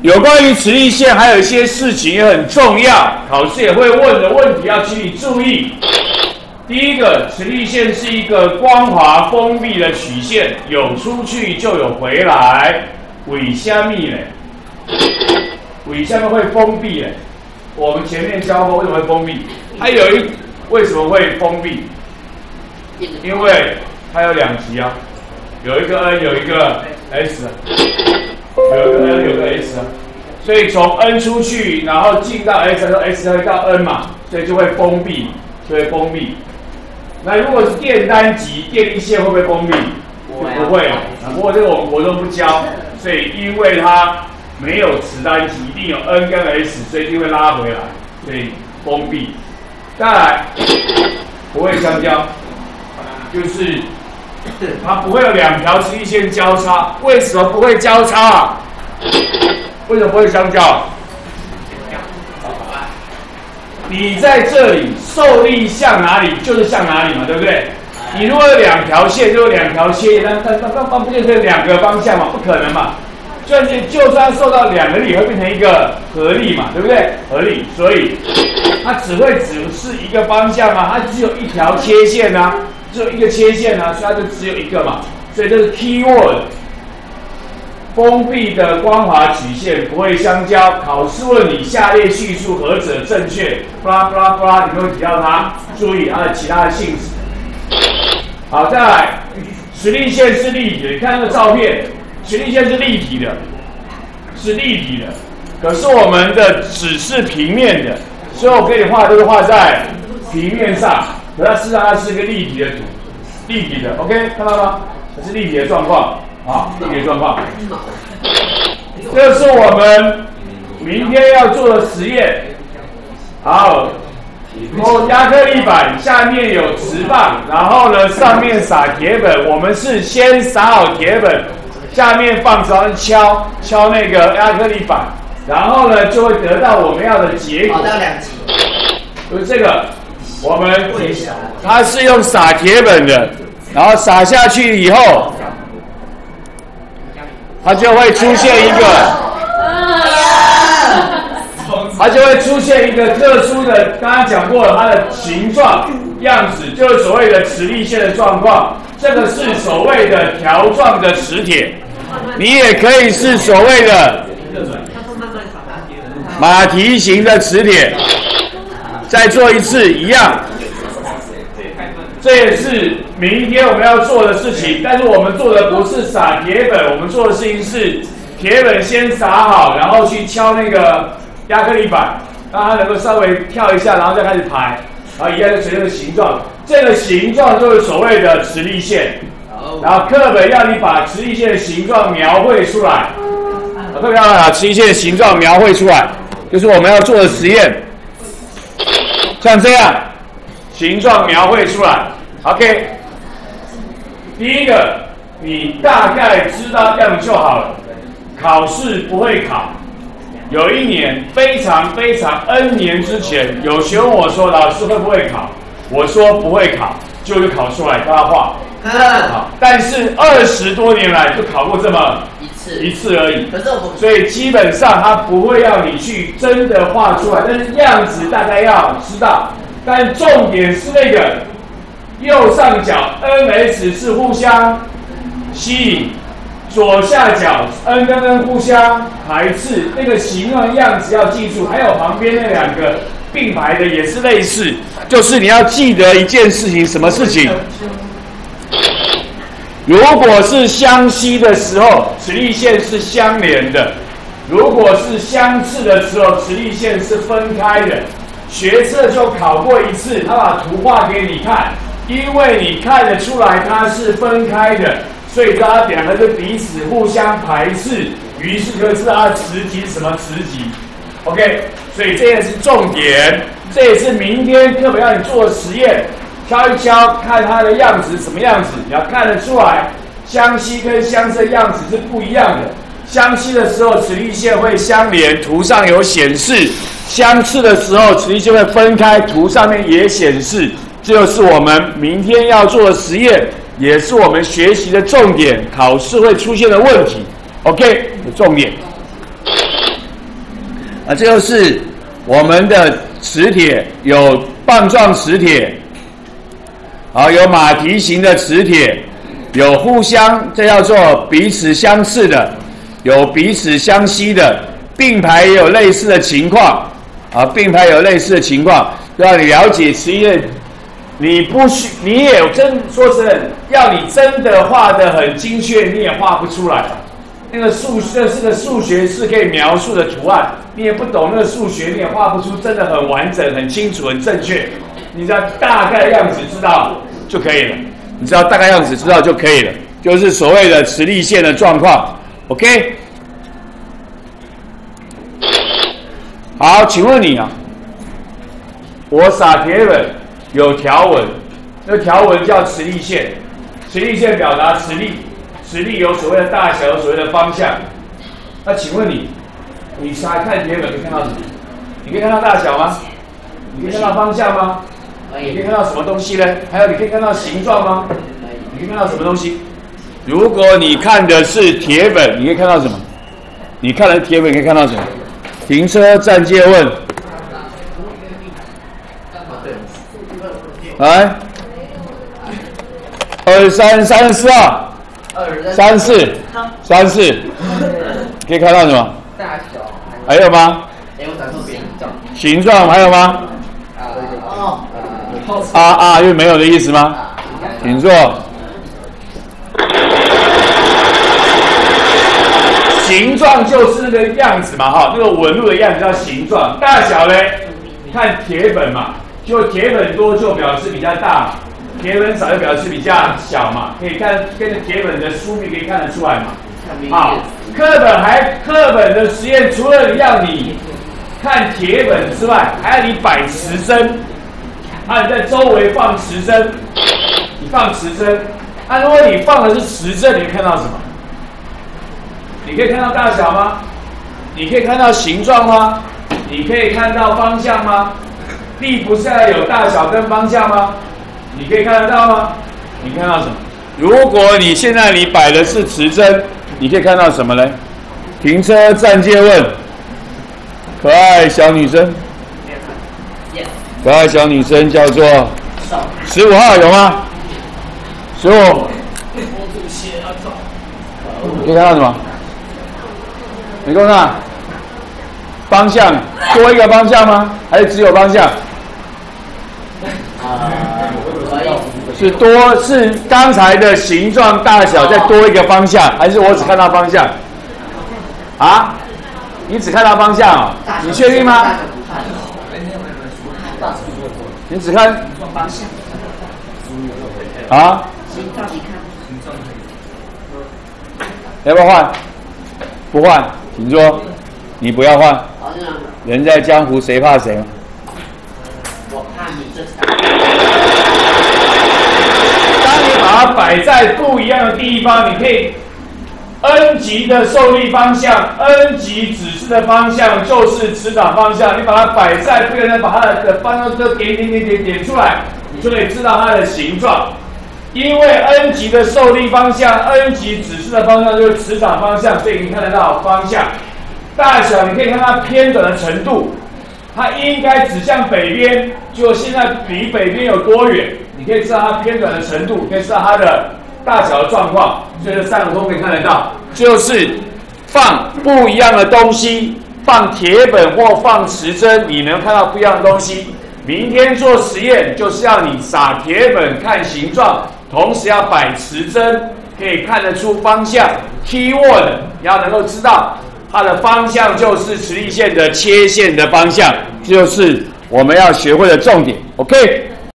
有关于磁力线，还有一些事情也很重要，考试也会问的问题要请你注意。第一个，磁力线是一个光滑封闭的曲线，有出去就有回来。为什么呢？为什么会封闭呢？我们前面教过为什么会封闭，为什么会封闭？因为它有两极啊，有一个 N， 有一个 S。有个 N， 有个 S 啊，所以从 N 出去，然后进到 S， 然后 S 会到 N 嘛，所以就会封闭，就会封闭。那如果是电单极电力线会不会封闭？不会啊。不过这个我们国中不教，所以因为它没有磁单极，一定有 N 跟 S， 所以就会拉回来，所以封闭。再来，不会相交，就是它不会有两条磁力线交叉。为什么不会交叉啊？为什么不会相交？你在这里受力向哪里就是向哪里嘛，对不对？你如果有两条线，就有两条切，那不就变成两个方向嘛？不可能嘛！就算受到两个力，会变成一个合力嘛，对不对？合力，所以它只是一个方向嘛，它只有一条切线啊。只有一个切线啊，所以它就只有一个嘛，所以这是 key word。封闭的光滑曲线不会相交。考试问你下列叙述何者正确？布拉布拉布拉，你会提到它，注意它的其他的性质。好，再来，磁力线是立体的，你看那个照片，磁力线是立体的，可是我们的只是平面的，所以我给你画这个画在平面上。可它事实上它是一个立体的图，立体的 ，OK， 看到吗？它是立体的状况啊，立体的状况。这是我们明天要做的实验。好，亚克力板下面有磁棒，然后呢上面撒铁粉。我们是先撒好铁粉，下面放勺敲那个亚克力板，然后呢就会得到我们要的结果。 到两级。 就是这个。它是用撒铁粉的，然后撒下去以后，它就会出现一个特殊的，刚刚讲过了，它的形状样子就是所谓的磁力线的状况。这个是所谓的条状的磁铁，你也可以是所谓的马蹄形的磁铁。再做一次一样，这也是明天我们要做的事情。但是我们做的不是撒铁粉，我们做的事情是铁粉先撒好，然后去敲那个亚克力板，让它能够稍微跳一下，然后再开始排，然后一样就呈现这个形状。这个形状就是所谓的磁力线。然后课本要你把磁力线的形状描绘出来，课本要把磁力线的形状描绘出来，就是我们要做的实验。像这样，形状描绘出来 ，OK。第一个，你大概知道这样就好了。考试不会考。有一年非常 N 年之前，有学问我说老师会不会考？我说不会考，就考出来他画。好，但是20多年来就考过这么一次而已。所以基本上他不会要你去真的画出来，但是样子大概要知道。但重点是那个右上角 NS 是互相吸引，左下角 N 跟 N 互相排斥，那个形状样子要记住。还有旁边那两个并排的也是类似，就是你要记得一件事情，什么事情？如果是相吸的时候，磁力线是相连的；如果是相斥的时候，磁力线是分开的。学测就考过一次，他把图画给你看，因为你看得出来它是分开的，所以它两个就彼此互相排斥，于是就知道它的磁极是什么磁极。OK， 所以这也是重点，这也是明天课本要你做的实验。敲一敲，看它的样子什么样子，你要看得出来，相吸跟相斥样子是不一样的。相吸的时候，磁力线会相连，图上有显示；相斥的时候，磁力线会分开，图上面也显示。这就是我们明天要做的实验，也是我们学习的重点，考试会出现的问题。OK， 有重点。 啊，这就是我们的磁铁，有棒状磁铁，好，有马蹄形的磁铁，有互相，这叫做彼此相似的，有彼此相吸的，并排也有类似的情况，啊，并排有类似的情况，让你了解磁力。你不需，你也真说真的，要你真的画得很精确，你也画不出来。那个数学是可以描述的图案，你也不懂那个数学，你也画不出真的很完整、很清楚、很正确。你只要大概样子知道就可以了，你只要大概样子知道就可以了，就是所谓的磁力线的状况。OK， 好，请问你啊，我撒铁粉。有条纹，那条纹叫磁力线，磁力线表达磁力，磁力有所谓的大小，有所谓的方向。那请问你看铁粉可以看到什么？你可以看到大小吗？你可以看到方向吗？你可以看到什么东西呢？还有你可以看到形状吗？你可以看到什么东西？如果你看的是铁粉，你可以看到什么？你看的铁粉可以看到什么？停车暂借问。来，23、34啊，34，可以看到什么？大小。还有吗？形状还有吗？因为没有的意思吗？请坐。形状就是那个样子嘛，哈，那个纹路的样子叫形状。大小呢？看铁粉嘛。就铁粉多就表示比较大，铁粉少就表示比较小嘛，可以看跟着铁粉的疏密可以看得出来嘛。好，课本的实验除了要你看铁粉之外，还要你摆磁针，你在周围放磁针，你放磁针，如果你放的是磁针，你会看到什么？你可以看到大小吗？你可以看到形状吗？你可以看到方向吗？力不是要有大小跟方向吗？你可以看得到吗？你看到什么？如果你现在摆的是磁针，你可以看到什么呢？停车暂借问。可爱小女生，可爱小女生叫做15号有吗？15。你可以看到什么？没看到？方向多一个方向吗？还是只有方向？是刚才的形状大小再多一个方向，还是我只看到方向？啊？你只看到方向哦？你确定吗？你只看方向。啊？要不要换？不换，请坐。你不要换。人在江湖，谁怕谁？我怕你这。当你把它摆在不一样的地方，你可以 N 级的受力方向 ，N 级指示的方向就是磁场方向。你把它摆在不一样的，把它的方向都点出来，你就可以知道它的形状。因为 N 级的受力方向 ，N 级指示的方向就是磁场方向，所以你看得到方向。大小你可以看它偏转的程度，它应该指向北边，就现在离北边有多远，你可以知道它偏转的程度，可以知道它的大小的状况，所以这3个都可以看得到。就是放不一样的东西，放铁粉或放磁针，你能看到不一样的东西。明天做实验就是要你撒铁粉看形状，同时要摆磁针，可以看得出方向。Keyword 你要能够知道。它的方向就是磁力线的切线的方向，这就是我们要学会的重点。OK。